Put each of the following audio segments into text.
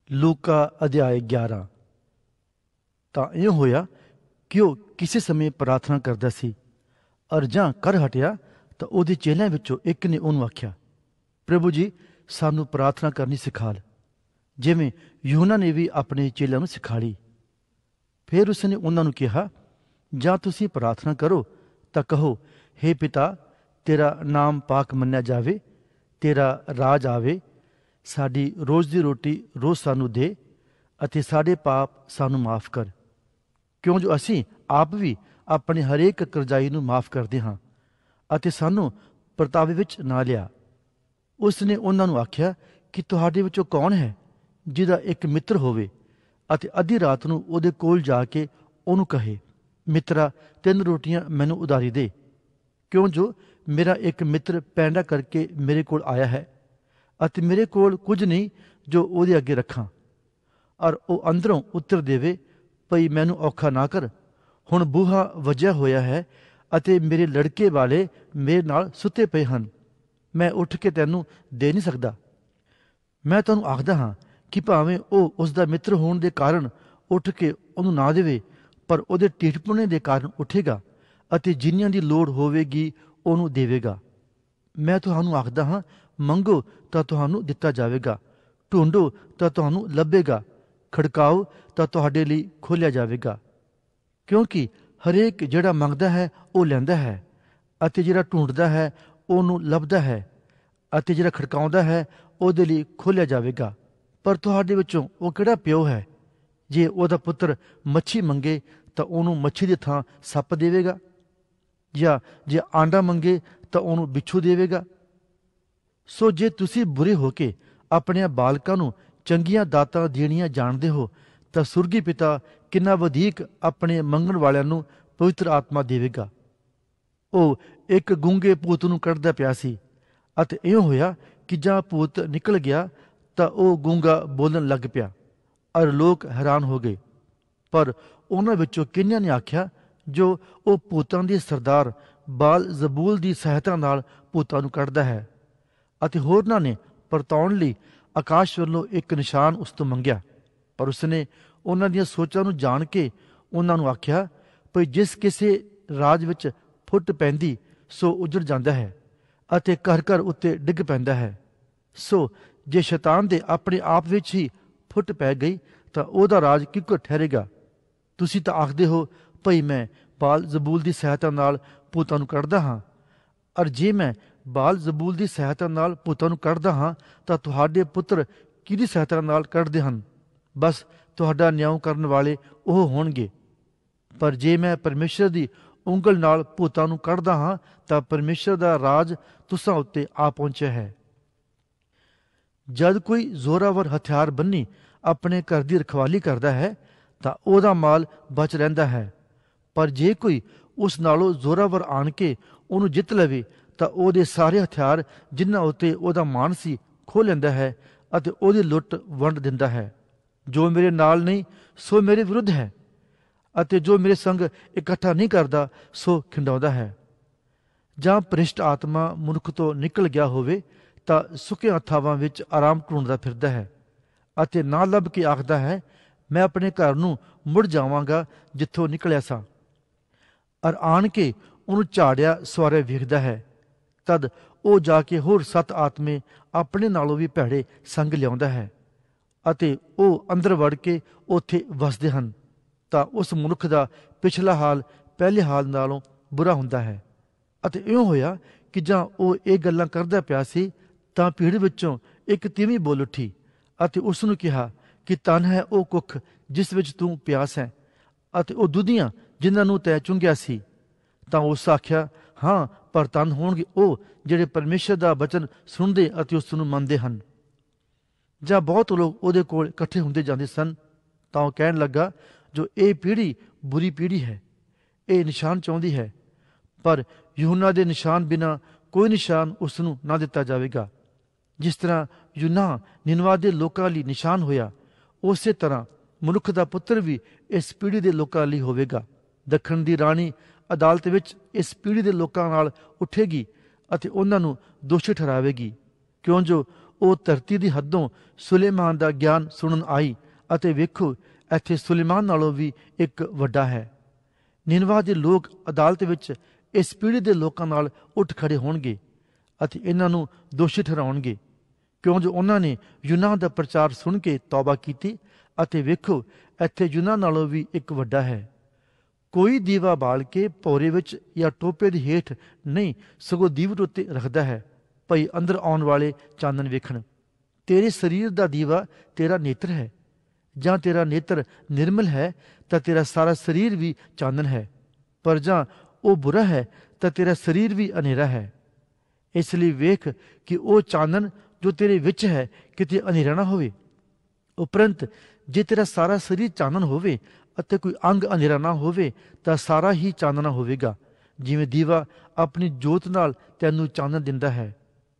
ਲੂਕਾ ਅਧਿਆਇ 11। ਤਾਂ ਇਉਂ ਹੋਇਆ ਕਿ ਉਹ ਕਿਸੇ ਸਮੇਂ ਪ੍ਰਾਰਥਨਾ ਕਰਦਾ ਸੀ, ਅਰ ਜਾਂ ਕਰ ਹਟਿਆ ਤਾਂ ਉਹਦੇ ਚੇਲਿਆਂ ਵਿੱਚੋਂ ਇੱਕ ਨੇ ਉਹਨੂੰ ਆਖਿਆ, ਪ੍ਰਭੂ ਜੀ, ਸਾਨੂੰ ਪ੍ਰਾਰਥਨਾ ਕਰਨੀ ਸਿਖਾਲ, ਜਿਵੇਂ ਯੂਹੰਨਾ ਨੇ ਵੀ ਆਪਣੇ ਚੇਲਿਆਂ ਨੂੰ ਸਿਖਾਲੀ। ਫਿਰ ਉਸਨੇ ਉਹਨਾਂ ਨੂੰ ਕਿਹਾ, ਜਾਂ ਤੁਸੀਂ ਪ੍ਰਾਰਥਨਾ ਕਰੋ ਤਾਂ ਕਹੋ, ਹੇ ਪਿਤਾ, ਤੇਰਾ ਨਾਮ ਪਾਕ ਮੰਨਿਆ ਜਾਵੇ, ਤੇਰਾ ਰਾਜ ਆਵੇ, ਸਾਡੀ ਰੋਜ਼ ਦੀ ਰੋਟੀ ਰੋਜ਼ ਸਾਨੂੰ ਦੇ, ਅਤੇ ਸਾਡੇ ਪਾਪ ਸਾਨੂੰ ਮਾਫ ਕਰ, ਕਿਉਂ ਜੋ ਅਸੀਂ ਆਪ ਵੀ ਆਪਣੇ ਹਰੇਕ ਕਰਜ਼ਾਈ ਨੂੰ ਮਾਫ ਕਰਦੇ ਹਾਂ, ਅਤੇ ਸਾਨੂੰ ਪਰਤਾਵੇ ਵਿੱਚ ਨਾ ਲਿਆ। ਉਸ ਨੇ ਉਹਨਾਂ ਨੂੰ ਆਖਿਆ ਕਿ ਤੁਹਾਡੇ ਵਿੱਚੋਂ ਕੌਣ ਹੈ ਜਿਹਦਾ ਇੱਕ ਮਿੱਤਰ ਹੋਵੇ ਅਤੇ ਅੱਧੀ ਰਾਤ ਨੂੰ ਉਹਦੇ ਕੋਲ ਜਾ ਕੇ ਉਹਨੂੰ ਕਹੇ, ਮਿੱਤਰਾ, 3 ਰੋਟੀਆਂ ਮੈਨੂੰ ਉਧਾਰੀ ਦੇ, ਕਿਉਂ ਜੋ ਮੇਰਾ ਇੱਕ ਮਿੱਤਰ ਪੈਂਡਾ ਕਰਕੇ ਮੇਰੇ ਕੋਲ ਆਇਆ ਹੈ, ਅਤੇ ਮੇਰੇ ਕੋਲ ਕੁਝ ਨਹੀਂ ਜੋ ਉਹਦੇ ਅੱਗੇ ਰੱਖਾਂ। ਔਰ ਉਹ ਅੰਦਰੋਂ ਉੱਤਰ ਦੇਵੇ, ਭਈ ਮੈਨੂੰ ਔਖਾ ਨਾ ਕਰ, ਹੁਣ ਬੂਹਾ ਵੱਜਿਆ ਹੋਇਆ ਹੈ ਅਤੇ ਮੇਰੇ ਲੜਕੇ ਵਾਲੇ ਮੇਰੇ ਨਾਲ ਸੁੱਤੇ ਪਏ ਹਨ, ਮੈਂ ਉੱਠ ਕੇ ਤੈਨੂੰ ਦੇ ਨਹੀਂ ਸਕਦਾ। ਮੈਂ ਤੁਹਾਨੂੰ ਆਖਦਾ ਹਾਂ ਕਿ ਭਾਵੇਂ ਉਹ ਉਸ ਦਾ ਮਿੱਤਰ ਹੋਣ ਦੇ ਕਾਰਨ ਉੱਠ ਕੇ ਉਹਨੂੰ ਨਾ ਦੇਵੇ, ਪਰ ਉਹਦੇ ਢਿੱਠਪੁਣੇ ਦੇ ਕਾਰਨ ਉੱਠੇਗਾ ਅਤੇ ਜਿੰਨਿਆਂ ਦੀ ਲੋੜ ਹੋਵੇਗੀ ਉਹਨੂੰ ਦੇਵੇਗਾ। ਮੈਂ ਤੁਹਾਨੂੰ ਆਖਦਾ ਹਾਂ, ਮੰਗੋ ਤਾਂ ਤੁਹਾਨੂੰ ਦਿੱਤਾ ਜਾਵੇਗਾ, ਢੂੰਡੋ ਤਾਂ ਤੁਹਾਨੂੰ ਲੱਭੇਗਾ, ਖੜਕਾਓ ਤਾਂ ਤੁਹਾਡੇ ਲਈ ਖੋਲ੍ਹਿਆ ਜਾਵੇਗਾ। ਕਿਉਂਕਿ ਹਰੇਕ ਜਿਹੜਾ ਮੰਗਦਾ ਹੈ ਉਹ ਲੈਂਦਾ ਹੈ, ਅਤੇ ਜਿਹੜਾ ਢੂੰਡਦਾ ਹੈ ਉਹਨੂੰ ਲੱਭਦਾ ਹੈ, ਅਤੇ ਜਿਹੜਾ ਖੜਕਾਉਂਦਾ ਹੈ ਉਹਦੇ ਲਈ ਖੋਲ੍ਹਿਆ ਜਾਵੇਗਾ। ਪਰ ਤੁਹਾਡੇ ਵਿੱਚੋਂ ਉਹ ਕਿਹੜਾ ਪਿਓ ਹੈ, ਜੇ ਉਹਦਾ ਪੁੱਤਰ ਮੱਛੀ ਮੰਗੇ ਤਾਂ ਉਹਨੂੰ ਮੱਛੀ ਦੀ ਥਾਂ ਸੱਪ ਦੇਵੇਗਾ, ਜਾਂ ਜੇ ਆਂਡਾ ਮੰਗੇ ਤਾਂ ਉਹਨੂੰ ਬਿੱਛੂ ਦੇਵੇਗਾ? ਸੋ ਜੇ ਤੁਸੀਂ ਬੁਰੇ ਹੋ ਕੇ ਆਪਣੇ ਬਾਲਕਾਂ ਨੂੰ ਚੰਗੀਆਂ ਦਾਤਾਂ ਦੇਣੀਆਂ ਜਾਣਦੇ ਹੋ, ਤਾਂ ਸੁਰਗੀ ਪਿਤਾ ਕਿੰਨਾ ਵਧੇਕ ਆਪਣੇ ਮੰਗਣ ਵਾਲਿਆਂ ਨੂੰ ਪਵਿੱਤਰ ਆਤਮਾ ਦੇਵੇਗਾ। ਉਹ ਇੱਕ ਗੂੰਗੇ ਭੂਤ ਨੂੰ ਕੱਢਦਾ ਪਿਆ ਸੀ, ਅਤੇ ਇਉਂ ਹੋਇਆ ਕਿ ਜਾਂ ਭੂਤ ਨਿਕਲ ਗਿਆ ਤਾਂ ਉਹ ਗੂੰਗਾ ਬੋਲਣ ਲੱਗ ਪਿਆ, ਔਰ ਲੋਕ ਹੈਰਾਨ ਹੋ ਗਏ। ਪਰ ਉਹਨਾਂ ਵਿੱਚੋਂ ਕਿੰਨਿਆਂ ਨੇ ਆਖਿਆ, ਜੋ ਉਹ ਭੂਤਾਂ ਦੇ ਸਰਦਾਰ ਬਾਲ ਜ਼ਬੂਲ ਦੀ ਸਹਾਇਤਾ ਨਾਲ ਭੂਤਾਂ ਨੂੰ ਕੱਢਦਾ ਹੈ। ਅਤੇ ਹੋਰਨਾਂ ਨੇ ਪਰਤਾਉਣ ਲਈ ਆਕਾਸ਼ ਵੱਲੋਂ ਇੱਕ ਨਿਸ਼ਾਨ ਉਸ ਤੋਂ ਮੰਗਿਆ। ਪਰ ਉਸਨੇ ਉਹਨਾਂ ਦੀਆਂ ਸੋਚਾਂ ਨੂੰ ਜਾਣ ਕੇ ਉਹਨਾਂ ਨੂੰ ਆਖਿਆ, ਭਈ ਜਿਸ ਕਿਸੇ ਰਾਜ ਵਿੱਚ ਫੁੱਟ ਪੈਂਦੀ ਸੋ ਉਜੜ ਜਾਂਦਾ ਹੈ, ਅਤੇ ਘਰ ਘਰ ਉੱਤੇ ਡਿੱਗ ਪੈਂਦਾ ਹੈ। ਸੋ ਜੇ ਸ਼ੈਤਾਨ ਦੇ ਆਪਣੇ ਆਪ ਵਿੱਚ ਹੀ ਫੁੱਟ ਪੈ ਗਈ ਤਾਂ ਉਹਦਾ ਰਾਜ ਕਿੱਕਰ ਠਹਿਰੇਗਾ? ਤੁਸੀਂ ਤਾਂ ਆਖਦੇ ਹੋ, ਭਈ ਮੈਂ ਬਾਲ ਜ਼ਬੂਲ ਦੀ ਸਹਾਇਤਾ ਨਾਲ ਭੂਤਾਂ ਨੂੰ ਕੱਢਦਾ ਹਾਂ। ਅਰ ਜੇ ਮੈਂ ਬਾਲ ਜ਼ਬੂਲ ਦੀ ਸਹਾਇਤਾ ਨਾਲ ਭੂਤਾਂ ਨੂੰ ਕੱਢਦਾ ਹਾਂ ਤਾਂ ਤੁਹਾਡੇ ਪੁੱਤਰ ਕਿਹਦੀ ਸਹਾਇਤਾ ਨਾਲ ਕੱਢਦੇ ਹਨ? ਬਸ ਤੁਹਾਡਾ ਨਿਆਂ ਕਰਨ ਵਾਲੇ ਉਹ ਹੋਣਗੇ। ਪਰ ਜੇ ਮੈਂ ਪਰਮੇਸ਼ਰ ਦੀ ਉਂਗਲ ਨਾਲ ਭੂਤਾਂ ਨੂੰ ਕੱਢਦਾ ਹਾਂ ਤਾਂ ਪਰਮੇਸ਼ਰ ਦਾ ਰਾਜ ਤੁਸਾਂ ਉੱਤੇ ਆ ਪਹੁੰਚਿਆ ਹੈ। ਜਦ ਕੋਈ ਜ਼ੋਰਾਵਰ ਹਥਿਆਰ ਬੰਨੀ ਆਪਣੇ ਘਰ ਦੀ ਰਖਵਾਲੀ ਕਰਦਾ ਹੈ ਤਾਂ ਉਹਦਾ ਮਾਲ ਬਚ ਰਹਿੰਦਾ ਹੈ, ਪਰ ਜੇ ਕੋਈ ਉਸ ਨਾਲੋਂ ਜ਼ੋਰਾਵਰ ਆਣ ਕੇ ਉਹਨੂੰ ਜਿੱਤ ਲਵੇ ਤਾਂ ਉਹਦੇ ਸਾਰੇ ਹਥਿਆਰ ਜਿਨ੍ਹਾਂ ਉੱਤੇ ਉਹਦਾ ਮਾਣ ਸੀ ਖੋਹ ਲੈਂਦਾ ਹੈ, ਅਤੇ ਉਹਦੀ ਲੁੱਟ ਵੰਡ ਦਿੰਦਾ ਹੈ। ਜੋ ਮੇਰੇ ਨਾਲ ਨਹੀਂ ਸੋ ਮੇਰੇ ਵਿਰੁੱਧ ਹੈ, ਅਤੇ ਜੋ ਮੇਰੇ ਸੰਗ ਇਕੱਠਾ ਨਹੀਂ ਕਰਦਾ ਸੋ ਖਿੰਡਾਉਂਦਾ ਹੈ। ਜਾਂ ਭ੍ਰਿਸ਼ਟ ਆਤਮਾ ਮਨੁੱਖ ਤੋਂ ਨਿਕਲ ਗਿਆ ਹੋਵੇ ਤਾਂ ਸੁੱਕੀਆਂ ਥਾਵਾਂ ਵਿੱਚ ਆਰਾਮ ਢੂੰਡਦਾ ਫਿਰਦਾ ਹੈ, ਅਤੇ ਨਾ ਲੱਭ ਕੇ ਆਖਦਾ ਹੈ, ਮੈਂ ਆਪਣੇ ਘਰ ਨੂੰ ਮੁੜ ਜਾਵਾਂਗਾ ਜਿੱਥੋਂ ਨਿਕਲਿਆ ਸਾਂ। ਅਰ ਆਣ ਕੇ ਉਹਨੂੰ ਝਾੜਿਆ ਸਵਾਰਿਆ ਵੇਖਦਾ ਹੈ। ਤਦ ਉਹ ਜਾ ਕੇ ਹੋਰ 7 ਆਤਮੇ ਆਪਣੇ ਨਾਲੋਂ ਵੀ ਭੈੜੇ ਸੰਗ ਲਿਆਉਂਦਾ ਹੈ, ਅਤੇ ਉਹ ਅੰਦਰ ਵੜ ਕੇ ਉੱਥੇ ਵਸਦੇ ਹਨ। ਤਾਂ ਉਸ ਮਨੁੱਖ ਦਾ ਪਿਛਲਾ ਹਾਲ ਪਹਿਲੇ ਹਾਲ ਨਾਲੋਂ ਬੁਰਾ ਹੁੰਦਾ ਹੈ। ਅਤੇ ਇਉਂ ਹੋਇਆ ਕਿ ਜਾਂ ਉਹ ਇਹ ਗੱਲਾਂ ਕਰਦਾ ਪਿਆ ਸੀ ਤਾਂ ਭੀੜ ਵਿੱਚੋਂ ਇੱਕ ਤੀਵੀਂ ਬੋਲ ਉੱਠੀ ਅਤੇ ਉਸ ਨੂੰ ਕਿਹਾ ਕਿ ਧਨ ਹੈ ਉਹ ਕੁੱਖ ਜਿਸ ਵਿੱਚ ਤੂੰ ਪਿਆਸ ਹੈ, ਅਤੇ ਉਹ ਦੁਧੀਆਂ ਜਿਨ੍ਹਾਂ ਨੂੰ ਤੈਂ ਚੁੰਘਿਆ ਸੀ। ਤਾਂ ਉਸ ਆਖਿਆ, ਹਾਂ, ਪਰ ਧਨ ਹੋਣਗੇ ਉਹ ਜਿਹੜੇ ਪਰਮੇਸ਼ਰ ਦਾ ਬਚਨ ਸੁਣਦੇ ਅਤੇ ਉਸ ਨੂੰ ਮੰਨਦੇ ਹਨ। ਜਾਂ ਬਹੁਤ ਲੋਕ ਉਹਦੇ ਕੋਲ ਇਕੱਠੇ ਹੁੰਦੇ ਜਾਂਦੇ ਸਨ। ਤਾਂ ਉਹ ਕਹਿਣ ਲੱਗਾ, ਜੋ ਇਹ ਪੀੜ੍ਹੀ ਬੁਰੀ ਪੀੜ੍ਹੀ ਹੈ, ਇਹ ਨਿਸ਼ਾਨ ਚਾਹੁੰਦੀ ਹੈ, ਪਰ ਯੂਹੰਨਾ ਦੇ ਨਿਸ਼ਾਨ ਬਿਨਾਂ ਕੋਈ ਨਿਸ਼ਾਨ ਉਸ ਨੂੰ ਨਾ ਦਿੱਤਾ ਜਾਵੇਗਾ। ਜਿਸ ਤਰ੍ਹਾਂ ਯੂਨਾਹ ਨਿਨਵਾ ਦੇ ਲੋਕਾਂ ਲਈ ਨਿਸ਼ਾਨ ਹੋਇਆ, ਉਸੇ ਤਰ੍ਹਾਂ ਮਨੁੱਖ ਦਾ ਪੁੱਤਰ ਵੀ ਇਸ ਪੀੜ੍ਹੀ ਦੇ ਲੋਕਾਂ ਲਈ ਹੋਵੇਗਾ। ਦੱਖਣ ਦੀ ਰਾਣੀ ਅਦਾਲਤ ਵਿੱਚ ਇਸ ਪੀੜ੍ਹੀ ਦੇ ਲੋਕਾਂ ਨਾਲ ਉੱਠੇਗੀ ਅਤੇ ਉਹਨਾਂ ਨੂੰ ਦੋਸ਼ੀ ਠਹਿਰਾਵੇਗੀ, ਕਿਉਂ ਜੋ ਉਹ ਧਰਤੀ ਦੀ ਹੱਦੋਂ ਸੁਲੇਮਾਨ ਦਾ ਗਿਆਨ ਸੁਣਨ ਆਈ ਅਤੇ ਵੇਖੋ, ਇੱਥੇ ਸੁਲੇਮਾਨ ਨਾਲੋਂ ਵੀ ਇੱਕ ਵੱਡਾ ਹੈ। ਨਿਨਵਾ ਦੇ ਲੋਕ ਅਦਾਲਤ ਵਿੱਚ ਇਸ ਪੀੜ੍ਹੀ ਦੇ ਲੋਕਾਂ ਨਾਲ ਉੱਠ ਖੜੇ ਹੋਣਗੇ ਅਤੇ ਇਹਨਾਂ ਨੂੰ ਦੋਸ਼ੀ ਠਹਿਰਾਉਣਗੇ, ਕਿਉਂ ਜੋ ਉਹਨਾਂ ਨੇ ਯੂਨਾਹ ਦਾ ਪ੍ਰਚਾਰ ਸੁਣ ਕੇ ਤੌਬਾ ਕੀਤੀ ਅਤੇ ਵੇਖੋ, ਇੱਥੇ ਯੂਨਾਹ ਨਾਲੋਂ ਵੀ ਇੱਕ ਵੱਡਾ ਹੈ। ਕੋਈ ਦੀਵਾ ਬਾਲ ਕੇ ਭੌਰੇ ਵਿੱਚ ਜਾਂ ਟੋਪੇ ਦੇ ਹੇਠ ਨਹੀਂ, ਸਗੋਂ ਦੀਵਟ ਉੱਤੇ ਰੱਖਦਾ ਹੈ, ਭਈ ਅੰਦਰ ਆਉਣ ਵਾਲੇ ਚਾਨਣ ਵੇਖਣ। ਤੇਰੇ ਸਰੀਰ ਦਾ ਦੀਵਾ ਤੇਰਾ ਨੇਤਰ ਹੈ। ਜਾਂ ਤੇਰਾ ਨੇਤਰ ਨਿਰਮਲ ਹੈ ਤਾਂ ਤੇਰਾ ਸਾਰਾ ਸਰੀਰ ਵੀ ਚਾਨਣ ਹੈ, ਪਰ ਜਾਂ ਉਹ ਬੁਰਾ ਹੈ ਤਾਂ ਤੇਰਾ ਸਰੀਰ ਵੀ ਹਨੇਰਾ ਹੈ। ਇਸ ਲਈ ਵੇਖ ਕਿ ਉਹ ਚਾਨਣ ਜੋ ਤੇਰੇ ਵਿੱਚ ਹੈ ਕਿਤੇ ਹਨੇਰਾ ਨਾ ਹੋਵੇ। ਉਪਰੰਤ ਜੇ ਤੇਰਾ ਸਾਰਾ ਸਰੀਰ ਚਾਨਣ ਹੋਵੇ ਅਤੇ ਕੋਈ ਅੰਗ ਹਨੇਰਾ ਨਾ ਹੋਵੇ ਤਾਂ ਸਾਰਾ ਹੀ ਚਾਨਣਾ ਹੋਵੇਗਾ, ਜਿਵੇਂ ਦੀਵਾ ਆਪਣੀ ਜੋਤ ਨਾਲ ਤੈਨੂੰ ਚਾਨਣ ਦਿੰਦਾ ਹੈ।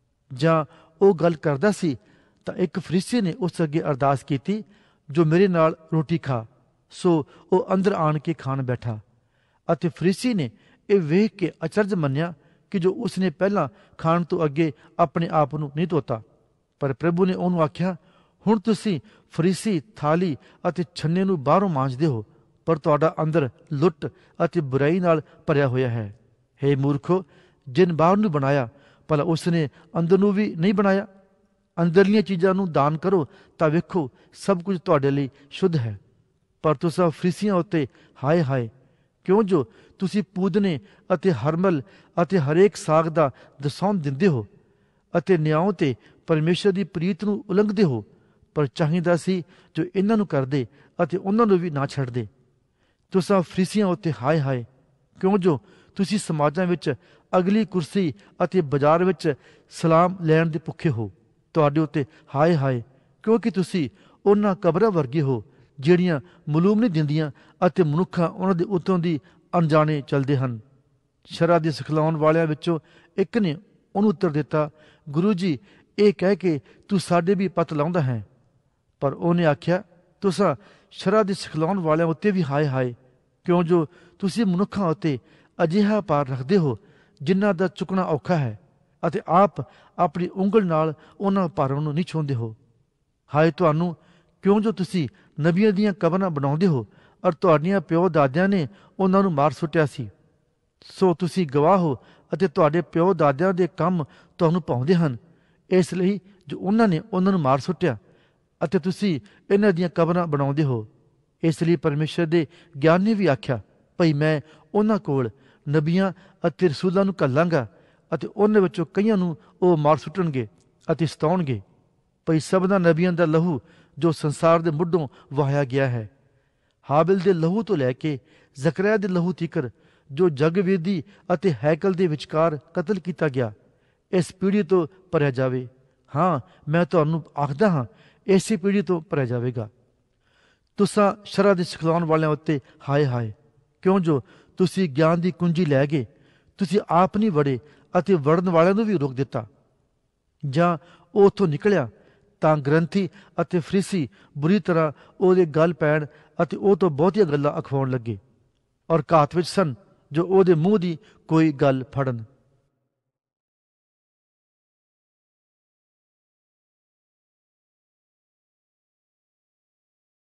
ਜਾਂ ਉਹ ਗੱਲ ਕਰਦਾ ਸੀ ਤਾਂ ਇੱਕ ਫਰੀਸੀ ਨੇ ਉਸ ਅੱਗੇ ਅਰਦਾਸ ਕੀਤੀ, ਜੋ ਮੇਰੇ ਨਾਲ ਰੋਟੀ ਖਾ। ਸੋ ਉਹ ਅੰਦਰ ਆਣ ਕੇ ਖਾਣ ਬੈਠਾ ਅਤੇ ਫਰੀਸੀ ਨੇ ਇਹ ਵੇਖ ਕੇ ਅਚਰਜ ਮੰਨਿਆ ਕਿ ਜੋ ਉਸਨੇ ਪਹਿਲਾਂ ਖਾਣ ਤੋਂ ਅੱਗੇ ਆਪਣੇ ਆਪ ਨੂੰ ਨਹੀਂ ਧੋਤਾ। ਪਰ ਪ੍ਰਭੂ ਨੇ ਉਹਨੂੰ ਆਖਿਆ, ਹੁਣ ਤੁਸੀਂ ਫਰੀਸੀ ਥਾਲੀ ਅਤੇ ਛੰਨੇ ਨੂੰ ਬਾਹਰੋਂ ਮਾਂਜਦੇ ਹੋ, ਪਰ ਤੁਹਾਡਾ ਅੰਦਰ ਲੁੱਟ ਅਤੇ ਬੁਰਾਈ ਨਾਲ ਭਰਿਆ ਹੋਇਆ ਹੈ। ਹੇ ਮੂਰਖੋ, ਜਿਨ ਬਾਹਰ ਨੂੰ ਬਣਾਇਆ, ਭਲਾ ਉਸਨੇ ਅੰਦਰ ਨੂੰ ਵੀ ਨਹੀਂ ਬਣਾਇਆ? ਅੰਦਰਲੀਆਂ ਚੀਜ਼ਾਂ ਨੂੰ ਦਾਨ ਕਰੋ ਤਾਂ ਵੇਖੋ, ਸਭ ਕੁਝ ਤੁਹਾਡੇ ਲਈ ਸ਼ੁੱਧ ਹੈ। ਪਰ ਤੁਸੀਂ ਫਰੀਸੀਆਂ ਉੱਤੇ ਹਾਏ ਹਾਏ, ਕਿਉਂ ਜੋ ਤੁਸੀਂ ਪੂਦਨੇ ਅਤੇ ਹਰਮਲ ਅਤੇ ਹਰੇਕ ਸਾਗ ਦਾ ਦਸੌਂਦ ਦਿੰਦੇ ਹੋ ਅਤੇ ਨਿਆਂ ਤੇ ਪਰਮੇਸ਼ਰ ਦੀ ਪ੍ਰੀਤ ਨੂੰ ਉਲੰਘਦੇ ਹੋ। ਪਰ ਚਾਹੀਦਾ ਸੀ ਜੋ ਇਹਨਾਂ ਨੂੰ ਕਰਦੇ ਅਤੇ ਉਹਨਾਂ ਨੂੰ ਵੀ ਨਾ ਛੱਡਦੇ। ਤੁਸੀਂ ਫਰੀਸੀਆਂ ਉੱਤੇ ਹਾਏ ਹਾਏ, ਕਿਉਂ ਜੋ ਤੁਸੀਂ ਸਮਾਜਾਂ ਵਿੱਚ ਅਗਲੀ ਕੁਰਸੀ ਅਤੇ ਬਾਜ਼ਾਰ ਵਿੱਚ ਸਲਾਮ ਲੈਣ ਦੇ ਭੁੱਖੇ ਹੋ। ਤੁਹਾਡੇ ਉੱਤੇ ਹਾਏ ਹਾਏ, ਕਿਉਂਕਿ ਤੁਸੀਂ ਉਹਨਾਂ ਕਬਰਾਂ ਵਰਗੇ ਹੋ ਜਿਹੜੀਆਂ ਮਾਲੂਮ ਨਹੀਂ ਦਿੰਦੀਆਂ ਅਤੇ ਮਨੁੱਖਾਂ ਉਹਨਾਂ ਦੇ ਉੱਤੋਂ ਦੀ ਅਣਜਾਣੇ ਚੱਲਦੇ ਹਨ। ਸ਼ਰ੍ਹਾ ਦੇ ਸਿਖਲਾਉਣ ਵਾਲਿਆਂ ਵਿੱਚੋਂ ਇੱਕ ਨੇ ਉਹਨੂੰ ਉੱਤਰ ਦਿੱਤਾ, ਗੁਰੂ ਜੀ, ਇਹ ਕਹਿ ਕੇ ਤੂੰ ਸਾਡੇ ਵੀ ਪੱਤ ਲਾਉਂਦਾ ਹੈ। ਪਰ ਉਹਨੇ ਆਖਿਆ, ਤੁਸਾਂ ਸ਼ਰ੍ਹਾ ਦੇ ਸਿਖਲਾਉਣ ਵਾਲਿਆਂ ਉੱਤੇ ਵੀ ਹਾਏ ਹਾਏ, ਕਿਉਂ ਜੋ ਤੁਸੀਂ ਮਨੁੱਖਾਂ ਉੱਤੇ ਅਜਿਹਾ ਭਾਰ ਰੱਖਦੇ ਹੋ ਜਿਨ੍ਹਾਂ ਦਾ ਚੁੱਕਣਾ ਔਖਾ ਹੈ ਅਤੇ ਆਪ ਆਪਣੀ ਉਂਗਲ ਨਾਲ ਉਹਨਾਂ ਭਾਰਾਂ ਨੂੰ ਨਹੀਂ ਛੂੰਹਦੇ ਹੋ। ਹਾਏ ਤੁਹਾਨੂੰ, ਕਿਉਂ ਜੋ ਤੁਸੀਂ ਨਬੀਆਂ ਦੀਆਂ ਕਬਰਾਂ ਬਣਾਉਂਦੇ ਹੋ ਔਰ ਤੁਹਾਡੀਆਂ ਪਿਓ ਦਾਦਿਆਂ ਨੇ ਉਹਨਾਂ ਨੂੰ ਮਾਰ ਸੁੱਟਿਆ ਸੀ। ਸੋ ਤੁਸੀਂ ਗਵਾਹ ਹੋ ਅਤੇ ਤੁਹਾਡੇ ਪਿਓ ਦਾਦਿਆਂ ਦੇ ਕੰਮ ਤੁਹਾਨੂੰ ਭਾਉਂਦੇ ਹਨ, ਇਸ ਲਈ ਜੋ ਉਹਨਾਂ ਨੇ ਉਹਨਾਂ ਨੂੰ ਮਾਰ ਸੁੱਟਿਆ ਅਤੇ ਤੁਸੀਂ ਇਹਨਾਂ ਦੀਆਂ ਕਬਰਾਂ ਬਣਾਉਂਦੇ ਹੋ। ਇਸ ਲਈ ਪਰਮੇਸ਼ਰ ਦੇ ਗਿਆਨ ਨੇ ਵੀ ਆਖਿਆ, ਭਈ ਮੈਂ ਉਹਨਾਂ ਕੋਲ ਨਬੀਆਂ ਅਤੇ ਰਸੂਲਾਂ ਨੂੰ ਘੱਲਾਂਗਾ ਅਤੇ ਉਹਨਾਂ ਵਿੱਚੋਂ ਕਈਆਂ ਨੂੰ ਉਹ ਮਾਰ ਸੁੱਟਣਗੇ ਅਤੇ ਸਤਾਉਣਗੇ। ਭਈ ਸਭਨਾਂ ਨਬੀਆਂ ਦਾ ਲਹੂ ਜੋ ਸੰਸਾਰ ਦੇ ਮੁੱਢੋਂ ਵਹਾਇਆ ਗਿਆ ਹੈ, ਹਾਬਿਲ ਦੇ ਲਹੂ ਤੋਂ ਲੈ ਕੇ ਜ਼ਕਰਿਆ ਦੇ ਲਹੂ ਤੀਕਰ, ਜੋ ਜਗਵੇਦੀ ਅਤੇ ਹੈਕਲ ਦੇ ਵਿਚਕਾਰ ਕਤਲ ਕੀਤਾ ਗਿਆ, ਇਸ ਪੀੜ੍ਹੀ ਤੋਂ ਭਰਿਆ ਜਾਵੇ। ਹਾਂ, ਮੈਂ ਤੁਹਾਨੂੰ ਆਖਦਾ ਹਾਂ, ਇਸੇ ਪੀੜ੍ਹੀ ਤੋਂ ਭਰਿਆ ਜਾਵੇਗਾ। ਤੁਸਾਂ ਸ਼ਰ੍ਹਾ ਦੇ ਸਿਖਲਾਉਣ ਵਾਲਿਆਂ ਉੱਤੇ ਹਾਏ ਹਾਏ, ਕਿਉਂ ਜੋ ਤੁਸੀਂ ਗਿਆਨ ਦੀ ਕੁੰਜੀ ਲੈ ਗਏ। ਤੁਸੀਂ ਆਪ ਨਹੀਂ ਵੜੇ ਅਤੇ ਵੜਨ ਵਾਲਿਆਂ ਨੂੰ ਵੀ ਰੋਕ ਦਿੱਤਾ। ਜਾਂ ਉਹ ਉੱਥੋਂ ਨਿਕਲਿਆ ਤਾਂ ਗ੍ਰੰਥੀ ਅਤੇ ਫਰੀਸੀ ਬੁਰੀ ਤਰ੍ਹਾਂ ਉਹਦੇ ਗਲ ਪੈਣ ਅਤੇ ਉਹ ਤੋਂ ਬਹੁਤੀਆਂ ਗੱਲਾਂ ਅਖਵਾਉਣ ਲੱਗੇ ਔਰ ਘਾਤ ਵਿੱਚ ਸਨ, ਜੋ ਉਹਦੇ ਮੂੰਹ ਦੀ ਕੋਈ ਗੱਲ ਫੜਨ।